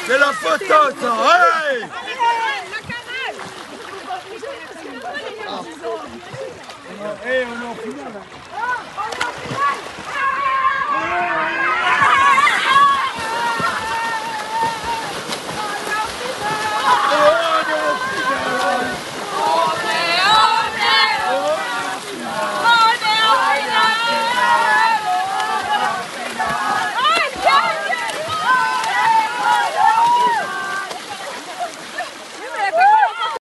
C'est la photo, ça. Hey! On est en finale.